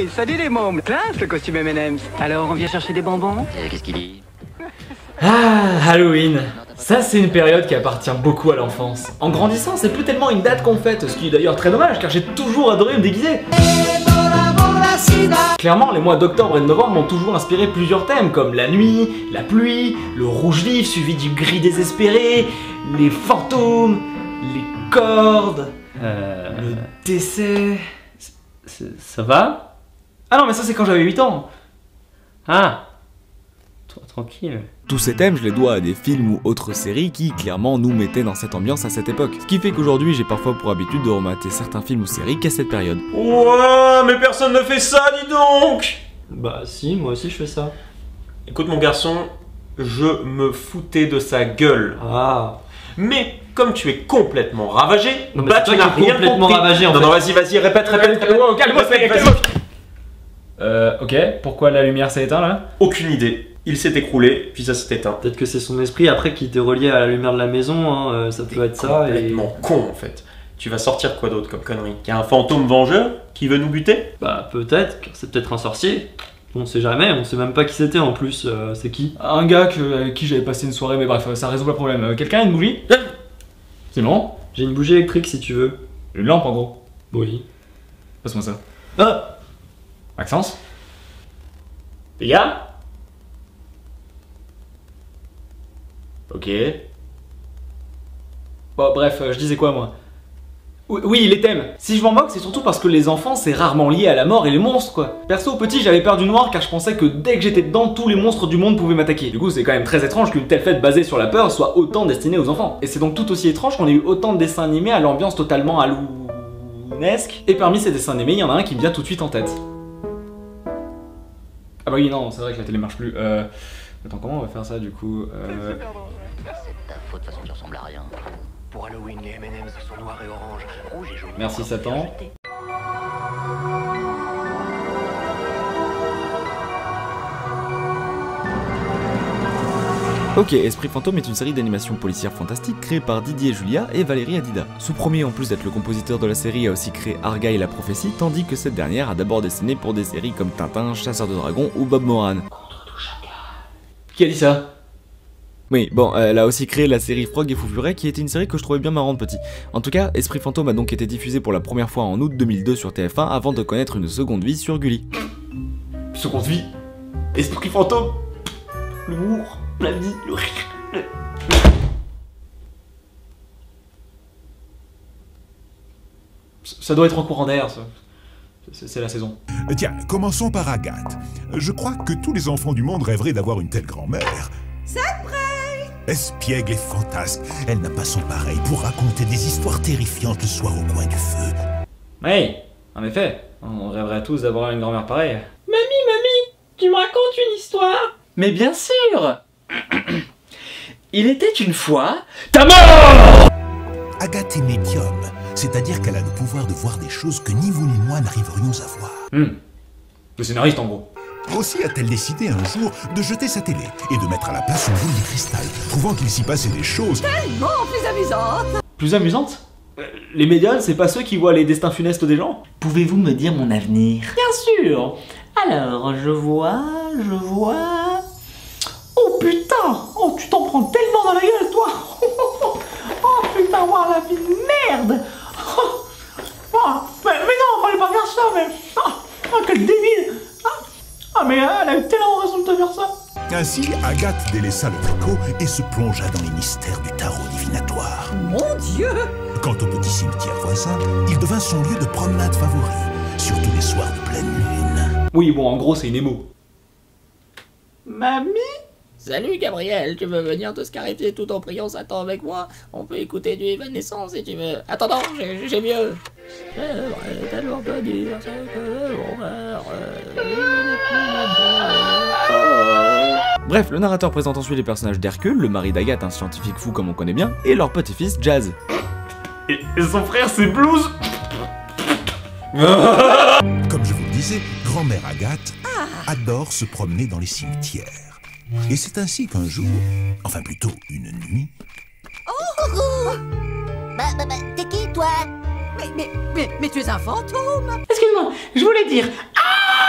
Hey, salut les mômes. Classe le costume M&M's. Alors, on vient chercher des bonbons? Qu'est-ce qu'il dit? Ah, Halloween. Ça, c'est une période qui appartient beaucoup à l'enfance. En grandissant, c'est plus tellement une date qu'on fête, ce qui est d'ailleurs très dommage car j'ai toujours adoré me déguiser. Clairement, les mois d'octobre et de novembre m'ont toujours inspiré plusieurs thèmes comme la nuit, la pluie, le rouge vif suivi du gris désespéré, les fantômes, les cordes, le décès... Ça va? Ah non mais ça c'est quand j'avais 8 ans. Ah, tranquille. Tous ces thèmes, je les dois à des films ou autres séries qui, clairement, nous mettaient dans cette ambiance à cette époque. Ce qui fait qu'aujourd'hui, j'ai parfois pour habitude de remater certains films ou séries qu'à cette période. Ouah, mais personne ne fait ça, dis donc! Bah si, moi aussi je fais ça. Écoute mon garçon, je me foutais de sa gueule. Ah. Mais comme tu es complètement ravagé, Non, mais bah c'est tu toi n'as qui es rien complètement compris. ravagé, en non, fait. non, vas-y, répète. Calme-toi, vas-y. ok, pourquoi la lumière s'est éteinte là? Aucune idée. Il s'est écroulé, puis ça s'est éteint. Peut-être que c'est son esprit après qui était relié à la lumière de la maison, hein, ça peut être ça. Complètement con en fait. Tu vas sortir quoi d'autre comme connerie? Qu'il y a un fantôme vengeur qui veut nous buter? Bah peut-être, car c'est peut-être un sorcier. On sait jamais, on sait même pas qui c'était en plus, c'est qui? Un gars avec qui j'avais passé une soirée, mais bref, ça résout pas le problème. Quelqu'un a une bougie? C'est bon? J'ai une bougie électrique si tu veux. Une lampe en gros. Oui. Passe-moi ça. Ah! Maxence? Les gars? Ok. Bon, bref, je disais quoi moi? Oui, les thèmes. Si je m'en moque, c'est surtout parce que les enfants, c'est rarement lié à la mort et les monstres, quoi. Perso, petit, j'avais peur du noir car je pensais que dès que j'étais dedans, tous les monstres du monde pouvaient m'attaquer. Du coup, c'est quand même très étrange qu'une telle fête basée sur la peur soit autant destinée aux enfants. Et c'est donc tout aussi étrange qu'on ait eu autant de dessins animés à l'ambiance totalement hallounesque. Et parmi ces dessins animés, il y en a un qui me vient tout de suite en tête. Ah bah oui, non, c'est vrai que la télé marche plus. Attends, comment on va faire ça du coup C'est ta faute, de toute façon tu ressembles à rien. Pour Halloween, les M&M's sont noirs et orange, rouge et jaune. Merci Satan. Ok, Esprit Fantôme est une série d'animation policière fantastique créée par Didier Julia et Valérie Adida. Ce premier, en plus d'être le compositeur de la série, a aussi créé Arga et la prophétie, tandis que cette dernière a d'abord dessiné pour des séries comme Tintin, Chasseur de Dragons ou Bob Moran. Qui a dit ça? Oui, bon, elle a aussi créé la série Frog et Fou Furet qui était une série que je trouvais bien marrante petit. En tout cas, Esprit Fantôme a donc été diffusé pour la première fois en août 2002 sur TF1 avant de connaître une seconde vie sur Gulli. Seconde vie? Esprit fantôme? L'humour? La vie? Le rire? Ça doit être en courant d'air, ça. C'est la saison. Tiens, commençons par Agathe. Je crois que tous les enfants du monde rêveraient d'avoir une telle grand-mère. C'est prêt! Espiègle et fantasque, elle n'a pas son pareil pour raconter des histoires terrifiantes le soir au coin du feu. Oui, en effet, on rêverait tous d'avoir une grand-mère pareille. Mamie, tu me racontes une histoire? Mais bien sûr. Il était une fois... Ta mort! Agathe est médium, c'est-à-dire qu'elle a le pouvoir de voir des choses que ni vous ni moi n'arriverions à voir. Le scénariste en gros. Aussi a-t-elle décidé un jour de jeter sa télé et de mettre à la place une boule de cristal, trouvant qu'il s'y passait des choses Tellement plus amusante. Plus amusante? Les médias, c'est pas ceux qui voient les destins funestes des gens? Pouvez-vous me dire mon avenir? Bien sûr. Alors, je vois... Oh putain! Oh, tu t'en prends tellement dans la gueule, toi! Oh putain, voir la vie de merde! Mais non, fallait pas faire ça, mais... Oh, quel débile! Mais elle a eu tellement raison de te faire ça! Ainsi, Agathe délaissa le tricot et se plongea dans les mystères du tarot divinatoire. Mon Dieu! Quant au petit cimetière voisin, il devint son lieu de promenade favori, surtout les soirs de pleine lune. Oui, bon, en gros, c'est une émo. Mamie? Salut Gabriel, tu veux venir te scarifier tout en priant Satan avec moi? On peut écouter du Evanescence si tu veux. Attends, non, j'ai mieux. J'aimerais tellement te dire ce que mon cœur, Bref, le narrateur présente ensuite les personnages d'Hercule, le mari d'Agathe, un scientifique fou comme on connaît bien, et leur petit-fils Jazz. Et son frère, c'est Blues. Comme je vous le disais, grand-mère Agathe adore se promener dans les cimetières. Et c'est ainsi qu'un jour, enfin plutôt une nuit... T'es qui, toi? Mais tu es un fantôme! Excuse-moi, je voulais dire... Ah!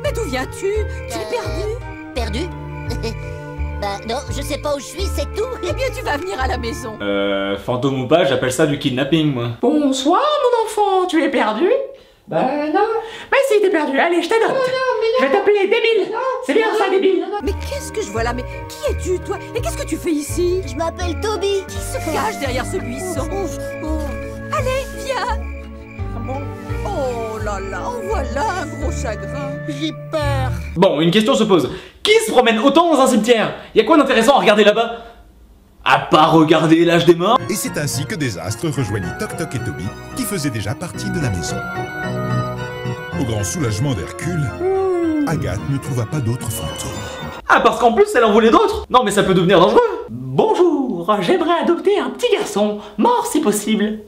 Mais d'où viens-tu? Tu es perdu? Perdu? Bah non, je sais pas où je suis, c'est tout. Eh bien, tu vas venir à la maison. Fantôme ou pas, j'appelle ça du kidnapping, moi. Bonsoir, mon enfant, tu es perdu? Bah non. Mais si, t'es perdu, allez, je t'adopte. Je vais t'appeler débile. C'est bien ça, débile. Mais qu'est-ce que je vois là? Mais qui es-tu, toi? Et qu'est-ce que tu fais ici? Je m'appelle Toby. Qui se cache derrière ce buisson? Allez, viens. Oh là là, en voilà un gros chagrin. J'ai peur. Bon, une question se pose. Qui se promène autant dans un cimetière? Y a quoi d'intéressant à regarder là-bas? À part regarder l'âge des morts? Et c'est ainsi que Désastre rejoignit Toc Toc et Toby, qui faisaient déjà partie de la maison. Au grand soulagement d'Hercule, Agathe ne trouva pas d'autres fantômes. Ah, parce qu'en plus, elle en voulait d'autres? Non, mais ça peut devenir dangereux. Bonjour, j'aimerais adopter un petit garçon, mort si possible.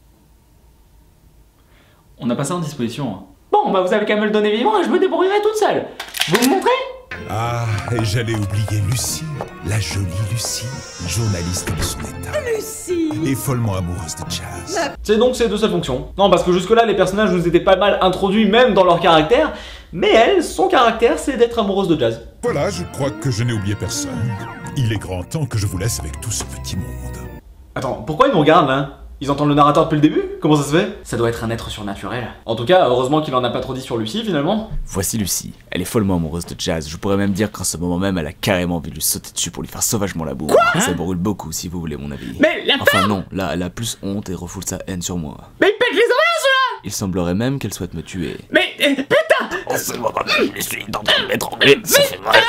On n'a pas ça en disposition. Hein. Bon, bah vous avez qu'à me le donner vivant et je me débrouillerai toute seule. Vous me montrez? Ah, et j'allais oublier Lucie, la jolie Lucie, journaliste de son état. Lucie. Et follement amoureuse de Jazz. C'est donc ces deux seules fonctions. Non, parce que jusque-là, les personnages nous étaient pas mal introduits, même dans leur caractère. Mais elle, son caractère, c'est d'être amoureuse de Jazz. Voilà, je crois que je n'ai oublié personne. Il est grand temps que je vous laisse avec tout ce petit monde. Attends, pourquoi ils nous regardent, là? Ils entendent le narrateur depuis le début? Comment ça se fait? Ça doit être un être surnaturel. En tout cas, heureusement qu'il en a pas trop dit sur Lucie, finalement. Voici Lucie. Elle est follement amoureuse de Jazz. Je pourrais même dire qu'en ce moment même, elle a carrément envie de lui sauter dessus pour lui faire sauvagement la boue. Ça brûle beaucoup, si vous voulez mon avis. Mais la Enfin non, là, elle a plus honte et refoule sa haine sur moi. Mais il pète les oreilles, celui-là! Il semblerait même qu'elle souhaite me tuer. Mais putain! En ce moment même, je suis en train de m'étrangler, ça fait mal.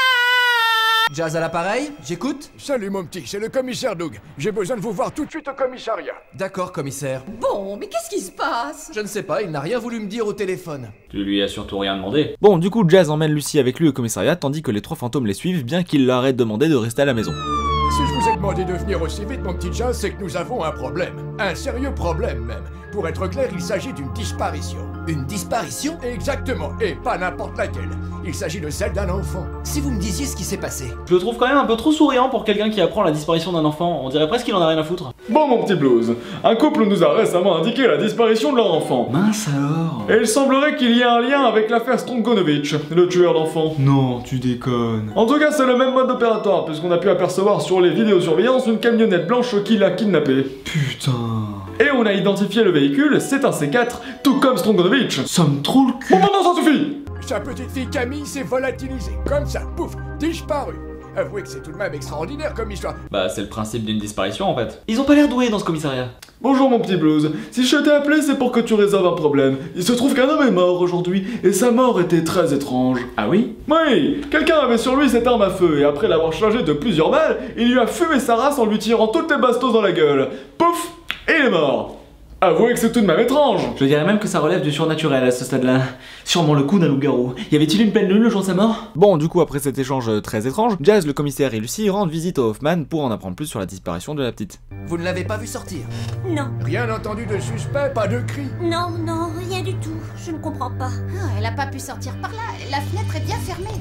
Jazz à l'appareil, j'écoute. Salut mon petit, c'est le commissaire Doug. J'ai besoin de vous voir tout de suite au commissariat. D'accord, commissaire. Bon, mais qu'est-ce qui se passe? Je ne sais pas, il n'a rien voulu me dire au téléphone. Tu lui as surtout rien demandé. Bon, du coup, Jazz emmène Lucie avec lui au commissariat, tandis que les trois fantômes les suivent, bien qu'il leur ait demandé de rester à la maison. Si je vous ai demandé de venir aussi vite, mon petit Jazz, c'est que nous avons un problème. Un sérieux problème, même. Pour être clair, il s'agit d'une disparition. Une disparition? Exactement, et pas n'importe laquelle. Il s'agit de celle d'un enfant. Si vous me disiez ce qui s'est passé. Je le trouve quand même un peu trop souriant pour quelqu'un qui apprend la disparition d'un enfant. On dirait presque qu'il en a rien à foutre. Bon mon petit Blues, un couple nous a récemment indiqué la disparition de leur enfant. Mince alors. Et il semblerait qu'il y ait un lien avec l'affaire Strongonovitch, le tueur d'enfants. Non, tu déconnes. En tout cas, c'est le même mode opératoire, puisqu'on a pu apercevoir sur les vidéosurveillances une camionnette blanche qui l'a kidnappé. Putain. Et on a identifié le véhicule, c'est un C4, tout comme Strongonovitch. Ça me trouve le cul. Bon maintenant ça suffit. Sa petite fille Camille s'est volatilisée, comme ça, pouf, disparue. Avouez que c'est tout de même extraordinaire comme histoire. Bah c'est le principe d'une disparition en fait. Ils ont pas l'air doués dans ce commissariat. Bonjour mon petit Blues, si je t'ai appelé c'est pour que tu résolves un problème. Il se trouve qu'un homme est mort aujourd'hui, et sa mort était très étrange. Ah oui? Oui, quelqu'un avait sur lui cette arme à feu, et après l'avoir chargé de plusieurs balles, il lui a fumé sa race en lui tirant toutes les bastos dans la gueule. Pouf, et il est mort. Avouez que c'est tout de même étrange. Je dirais même que ça relève du surnaturel à ce stade-là. Sûrement le coup d'un loup-garou. Y avait-il une pleine lune le jour de sa mort? Bon, du coup, après cet échange très étrange, Jazz, le commissaire et Lucie rendent visite au Hoffman pour en apprendre plus sur la disparition de la petite. Vous ne l'avez pas vu sortir? Non. Rien entendu de suspect, pas de cri. Non, non, rien du tout. Je ne comprends pas. Ah, elle a pas pu sortir par là. La fenêtre est bien fermée.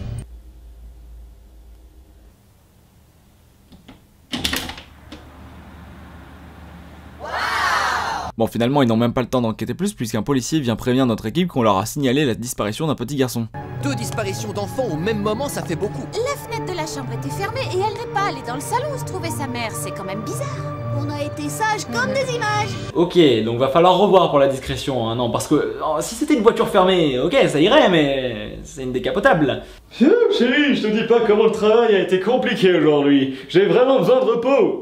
Bon, finalement, ils n'ont même pas le temps d'enquêter plus puisqu'un policier vient prévenir notre équipe qu'on leur a signalé la disparition d'un petit garçon. 2 disparitions d'enfants au même moment, ça fait beaucoup. La fenêtre de la chambre était fermée et elle n'est pas allée dans le salon où se trouvait sa mère. C'est quand même bizarre. On a été sages comme des images. Ok, donc va falloir revoir pour la discrétion, hein, non, parce que si c'était une voiture fermée, ok, ça irait, mais c'est une décapotable. Chérie, je te dis pas comment le travail a été compliqué aujourd'hui. J'ai vraiment besoin de repos.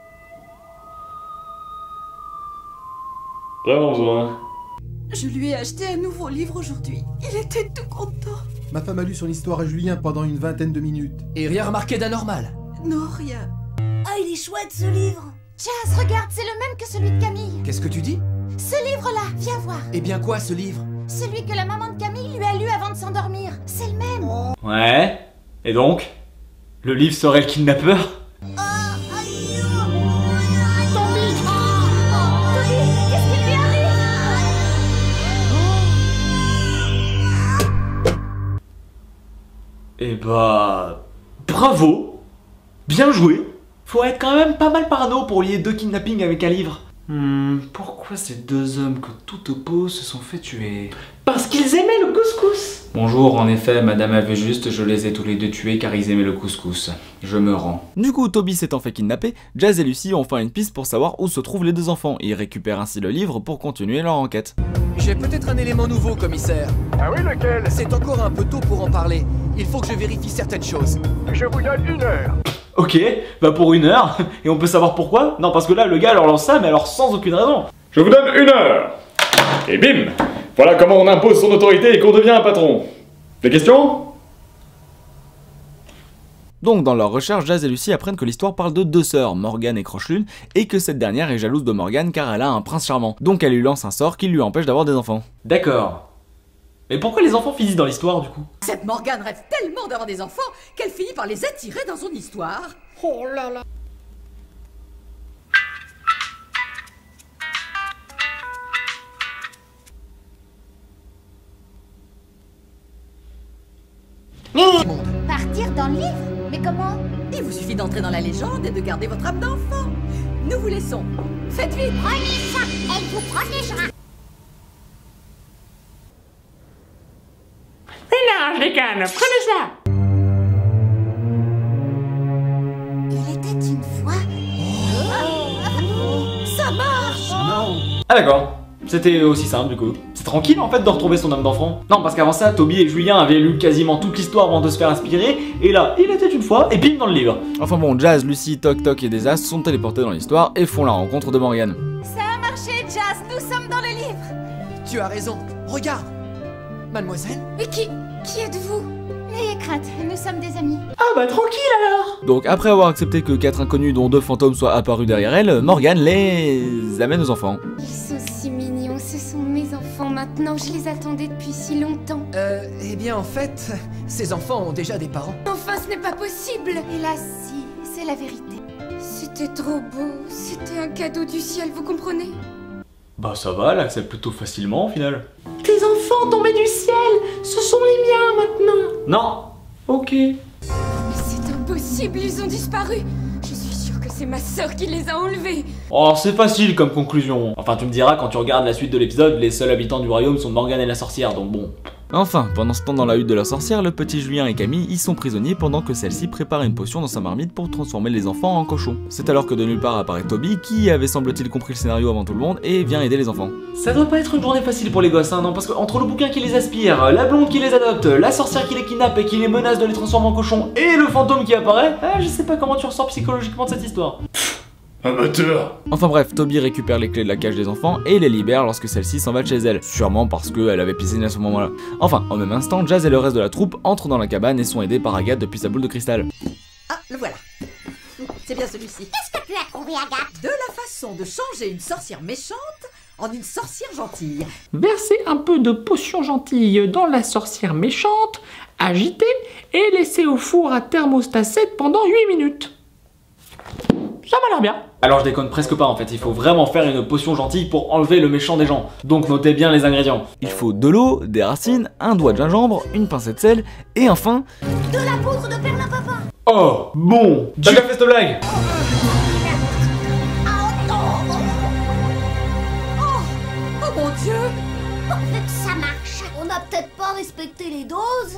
Vraiment besoin. Je lui ai acheté un nouveau livre aujourd'hui. Il était tout content. Ma femme a lu son histoire à Julien pendant une vingtaine de minutes. Et rien remarqué d'anormal? Non, rien. Ah, il est chouette ce livre. Jazz, regarde, c'est le même que celui de Camille. Qu'est-ce que tu dis? Ce livre-là, viens voir. Eh bien quoi, ce livre? Celui que la maman de Camille lui a lu avant de s'endormir. C'est le même. Ouais. Et donc? Le livre serait le kidnappeur? Eh bah... bravo. Bien joué. Faut être quand même pas mal parano pour lier 2 kidnappings avec un livre. Pourquoi ces deux hommes que tout oppose se sont fait tuer? Parce qu'ils aimaient le couscous. Bonjour, en effet, madame avait juste, je les ai tous les deux tués car ils aimaient le couscous. Je me rends. Du coup, Toby s'étant fait kidnapper, Jazz et Lucy ont enfin une piste pour savoir où se trouvent les deux enfants, et ils récupèrent ainsi le livre pour continuer leur enquête. J'ai peut-être un élément nouveau, commissaire. Ah oui, lequel? C'est encore un peu tôt pour en parler. Il faut que je vérifie certaines choses. Je vous donne 1 heure. Ok, bah pour 1 heure, et on peut savoir pourquoi? Non, parce que là, le gars leur lance ça, mais alors sans aucune raison. Je vous donne 1 heure. Et bim! Voilà comment on impose son autorité et qu'on devient un patron. Des questions? Donc dans leur recherche, Jazz et Lucy apprennent que l'histoire parle de deux sœurs, Morgane et Croche-Lune, et que cette dernière est jalouse de Morgane car elle a un prince charmant. Donc elle lui lance un sort qui lui empêche d'avoir des enfants. D'accord. Mais pourquoi les enfants finissent dans l'histoire du coup? Cette Morgane rêve tellement d'avoir des enfants qu'elle finit par les attirer dans son histoire. Oh là là. Partir dans le livre? Mais comment? Il vous suffit d'entrer dans la légende et de garder votre âme d'enfant. Nous vous laissons. Faites vite. Prenez ça, elle vous protégera. Mais non, je déconne, prenez ça. Il était une fois... Ça marche. Non. Ah d'accord. C'était aussi simple du coup. C'est tranquille en fait de retrouver son âme d'enfant. Non, parce qu'avant ça, Toby et Julien avaient lu quasiment toute l'histoire avant de se faire inspirer, et là, il était une fois, et bim dans le livre. Enfin bon, Jazz, Lucy, Toc Toc et Désastre sont téléportés dans l'histoire et font la rencontre de Morgane. Ça a marché, Jazz, nous sommes dans le livre. Tu as raison. Regarde. Mademoiselle. Mais qui êtes-vous? N'ayez crainte, nous sommes des amis. Ah bah tranquille alors. Donc après avoir accepté que 4 inconnus dont 2 fantômes soient apparus derrière elle, Morgane les amène aux enfants. Ils sont si mignons, ce sont mes enfants maintenant, je les attendais depuis si longtemps. Eh bien en fait, ces enfants ont déjà des parents. Enfin, ce n'est pas possible. Hélas, si, c'est la vérité. C'était trop beau, c'était un cadeau du ciel, vous comprenez? Bah ça va, elle accepte plutôt facilement au final. Tes enfants tombés du ciel, ce sont les miens maintenant. Non. Ok. Mais c'est impossible, ils ont disparu. Je suis sûre que c'est ma sœur qui les a enlevés. Oh, c'est facile comme conclusion. Enfin, tu me diras, quand tu regardes la suite de l'épisode, les seuls habitants du royaume sont Morgane et la sorcière, donc bon. Enfin, pendant ce temps dans la hutte de la sorcière, le petit Julien et Camille y sont prisonniers pendant que celle-ci prépare une potion dans sa marmite pour transformer les enfants en cochons. C'est alors que de nulle part apparaît Toby, qui avait semble-t-il compris le scénario avant tout le monde, et vient aider les enfants. Ça doit pas être une journée facile pour les gosses, hein, non, parce que entre le bouquin qui les aspire, la blonde qui les adopte, la sorcière qui les kidnappe et qui les menace de les transformer en cochons, et le fantôme qui apparaît, je sais pas comment tu ressors psychologiquement de cette histoire. Amateur. Enfin bref, Toby récupère les clés de la cage des enfants et les libère lorsque celle-ci s'en va de chez elle, sûrement parce qu'elle avait piscine à ce moment-là. Enfin, au même instant, Jazz et le reste de la troupe entrent dans la cabane et sont aidés par Agathe depuis sa boule de cristal. Ah, le voilà. C'est bien celui-ci. Qu'est-ce que tu as trouvé, Agathe? De la façon de changer une sorcière méchante en une sorcière gentille. Versez un peu de potion gentille dans la sorcière méchante, agitez et laissez au four à thermostat 7 pendant 8 minutes. Ça m'a l'air bien. Alors je déconne presque pas en fait, il faut vraiment faire une potion gentille pour enlever le méchant des gens. Donc notez bien les ingrédients. Il faut de l'eau, des racines, un doigt de gingembre, une pincée de sel, et enfin... de la poudre de perlimpinpin. Oh, bon, t'as déjà fait cette blague? Oh mon Dieu. Pourvu que ça marche. On n'a peut-être pas respecté les doses.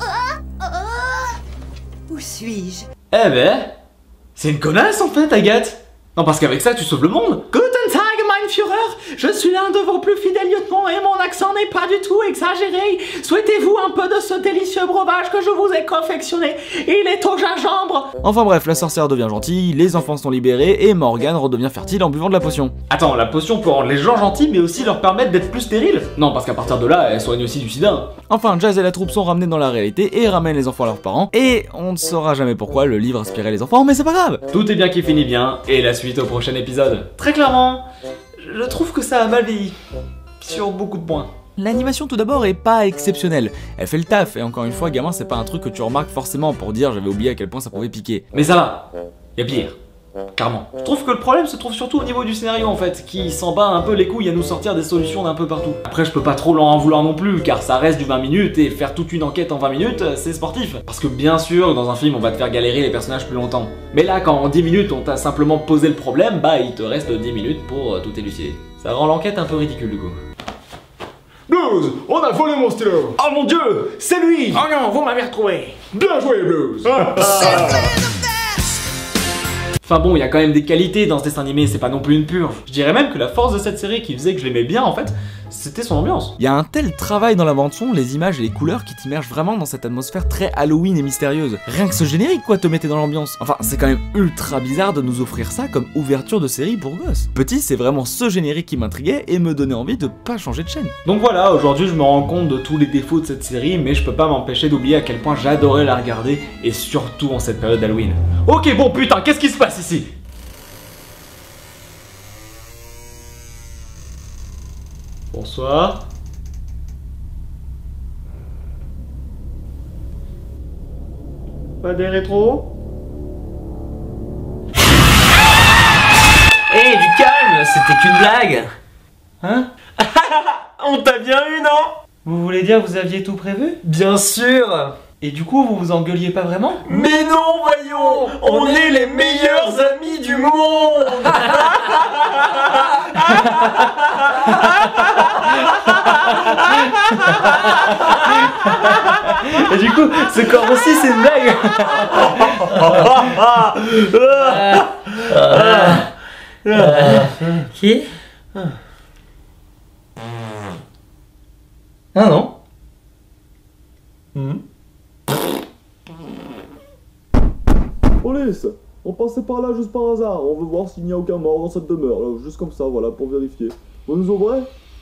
Où suis-je? Eh ben... c'est une connasse en fait, Agathe. Non, parce qu'avec ça, tu sauves le monde. Guten Tag, mein Führer. Je suis l'un de vos plus fidèles lieutenants et mon accent n'est pas du tout exagéré. Souhaitez-vous un peu de ce délicieux breuvage que je vous ai confectionné? Il est au gingembre. Enfin bref, la sorcière devient gentille, les enfants sont libérés et Morgane redevient fertile en buvant de la potion. Attends, la potion peut rendre les gens gentils mais aussi leur permettre d'être plus stériles? Non, parce qu'à partir de là, elle soigne aussi du sida. Enfin, Jazz et la troupe sont ramenés dans la réalité et ramènent les enfants à leurs parents. Et on ne saura jamais pourquoi le livre inspirait les enfants, mais c'est pas grave. Tout est bien qui finit bien, et la suite au prochain épisode. Très clairement, je trouve que ça a mal vieilli. Sur beaucoup de points. L'animation tout d'abord est pas exceptionnelle. Elle fait le taf, et encore une fois, gamin, c'est pas un truc que tu remarques forcément pour dire j'avais oublié à quel point ça pouvait piquer. Mais ça va, y'a pire. Carrément. Je trouve que le problème se trouve surtout au niveau du scénario en fait, qui s'en bat un peu les couilles à nous sortir des solutions d'un peu partout. Après je peux pas trop leur en vouloir non plus, car ça reste du 20 minutes et faire toute une enquête en 20 minutes, c'est sportif. Parce que bien sûr, dans un film on va te faire galérer les personnages plus longtemps. Mais là quand en 10 minutes on t'a simplement posé le problème, bah il te reste 10 minutes pour tout élucider. Ça rend l'enquête un peu ridicule du coup. Blues, on a volé mon stylo. Oh mon dieu, c'est lui. Oh non, vous m'avez retrouvé. Bien joué, Blues. Enfin bon, il y a quand même des qualités dans ce dessin animé, c'est pas non plus une purge. Je dirais même que la force de cette série qui faisait que je l'aimais bien en fait, c'était son ambiance. Il y a un tel travail dans la bande-son, les images et les couleurs qui t'immergent vraiment dans cette atmosphère très Halloween et mystérieuse. Rien que ce générique quoi te mettait dans l'ambiance. Enfin, c'est quand même ultra bizarre de nous offrir ça comme ouverture de série pour gosses. Petit, c'est vraiment ce générique qui m'intriguait et me donnait envie de pas changer de chaîne. Donc voilà, aujourd'hui je me rends compte de tous les défauts de cette série, mais je peux pas m'empêcher d'oublier à quel point j'adorais la regarder, et surtout en cette période d'Halloween. Ok bon putain, qu'est-ce qui se passe ici? Bonsoir. Pas des rétros? Hé, du calme, c'était qu'une blague. Hein? On t'a bien eu, non? Vous voulez dire que vous aviez tout prévu? Bien sûr. Et du coup, vous vous engueuliez pas vraiment? Mais non, voyons! On est les meilleurs amis du monde! Et du coup, ce corps aussi, c'est une blague! Qui? Ah non? Police, on passait par là juste par hasard. On veut voir s'il n'y a aucun mort dans cette demeure. Là, juste comme ça, voilà, pour vérifier. Vous nous ouvrez?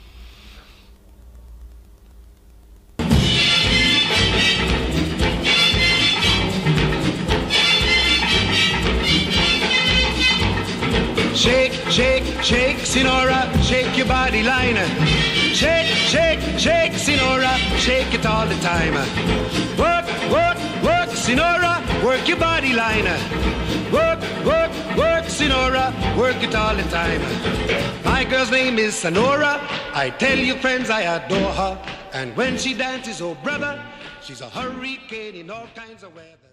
Shake, shake, shake, Sinora, shake your body line. Shake, shake, shake, Sinora, shake it all the time. Work, work, work, Sinora, work your body line. Work, work, work, Sinora, work it all the time. My girl's name is Sonora. I tell you friends I adore her. And when she dances, oh brother, she's a hurricane in all kinds of weather.